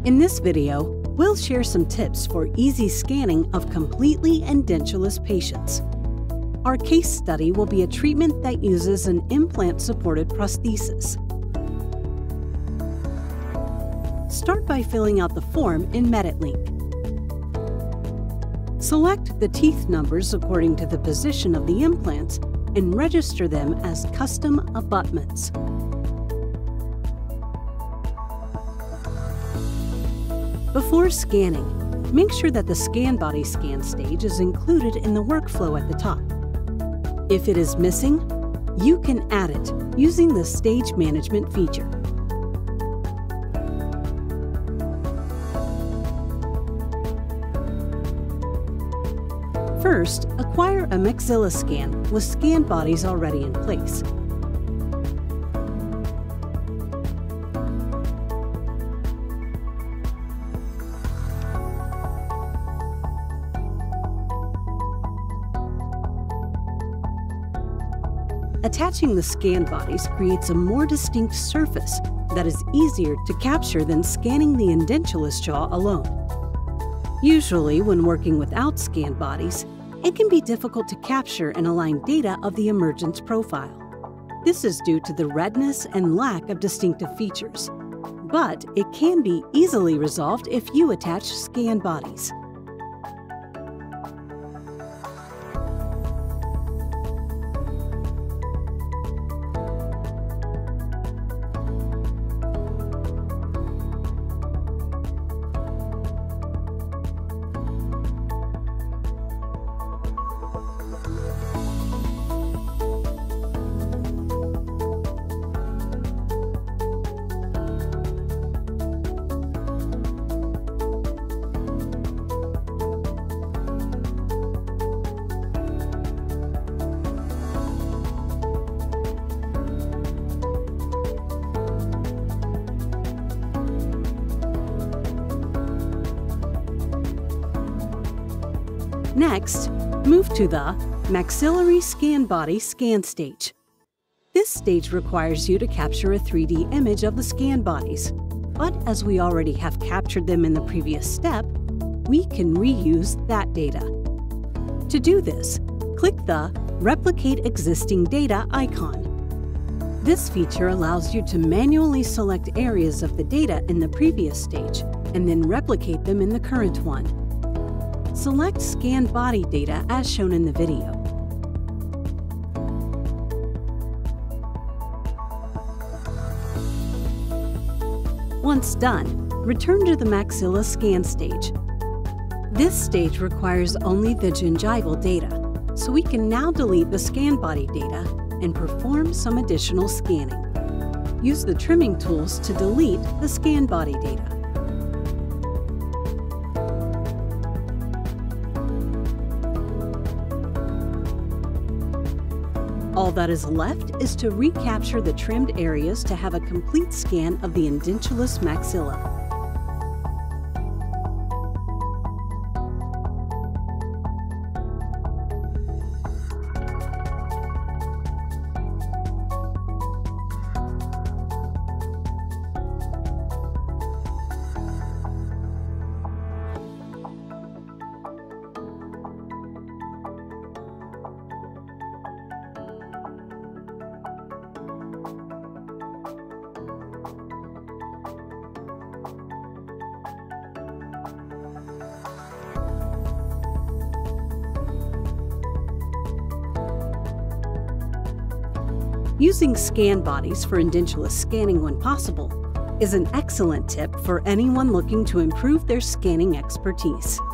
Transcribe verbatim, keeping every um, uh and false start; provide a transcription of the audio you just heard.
In this video, we'll share some tips for easy scanning of completely edentulous patients. Our case study will be a treatment that uses an implant-supported prosthesis. Start by filling out the form in Medit link. Select the teeth numbers according to the position of the implants and register them as custom abutments. Before scanning, make sure that the scan body scan stage is included in the workflow at the top. If it is missing, you can add it using the stage management feature. First, acquire a maxilla scan with scan bodies already in place. Attaching the scan bodies creates a more distinct surface that is easier to capture than scanning the edentulous jaw alone. Usually, when working without scan bodies, it can be difficult to capture and align data of the emergence profile. This is due to the redness and lack of distinctive features, but it can be easily resolved if you attach scan bodies. Next, move to the maxillary scan body scan stage. This stage requires you to capture a three D image of the scan bodies, but as we already have captured them in the previous step, we can reuse that data. To do this, click the Replicate Existing Data icon. This feature allows you to manually select areas of the data in the previous stage and then replicate them in the current one. Select Scan Body Data as shown in the video. Once done, return to the maxilla scan stage. This stage requires only the gingival data, so we can now delete the scan body data and perform some additional scanning. Use the trimming tools to delete the scan body data. All that is left is to recapture the trimmed areas to have a complete scan of the edentulous maxilla. Using scan bodies for edentulous scanning when possible is an excellent tip for anyone looking to improve their scanning expertise.